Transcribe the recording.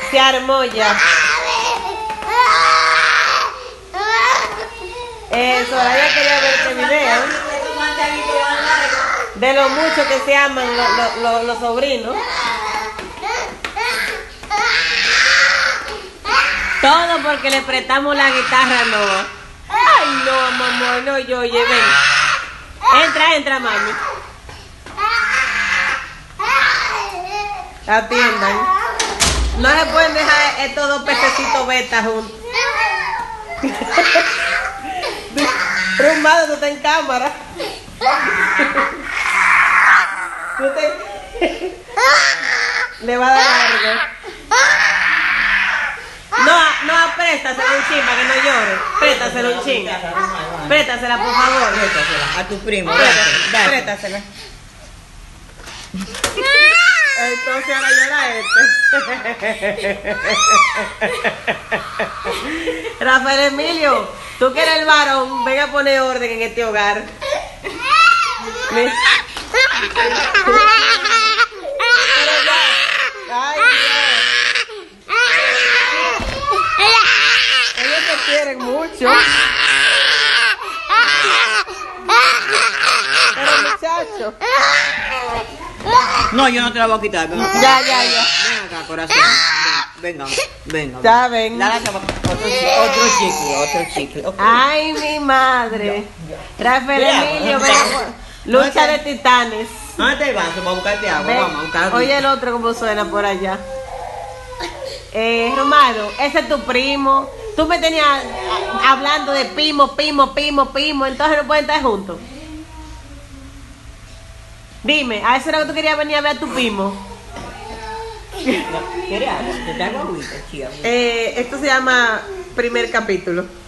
Se armó ya. Soraya quería ver este video de lo mucho que se aman los sobrinos. Todo porque le prestamos la guitarra a Noah. Ay, no, mamá, no, yo, oye, ven. Entra, mami. Atiendan. No se pueden dejar estos dos pececitos beta juntos. Rumado, tú estás en cámara. Le va a dar algo. No, préstasela un chin para que no llore. Préstasela un chin. Préstasela, por favor. Préstasela a tu primo. Préstasela. Entonces ahora llora este. Rafael Emilio, tú que eres el varón, ven a poner orden en este hogar. Ay, ellos te quieren mucho. Pero muchacho. No, yo no te la voy a quitar. Ya. Ven acá, corazón. Venga. Ya ven. Dale acá, otro chicle. Okay. Ay, mi madre. Rafael Emilio, ven a lucha de titanes. ¿Dónde te vas? Vamos a buscarte agua. Ven. Vamos a buscar agua. Oye el otro como suena por allá. Romano, ese es tu primo. Tú me tenías hablando de primo. Entonces no pueden estar juntos. Dime, ¿a eso era que tú querías venir a ver a tu primo? ¿Quieres agua? Te traigo agüita, chica. Esto se llama primer capítulo.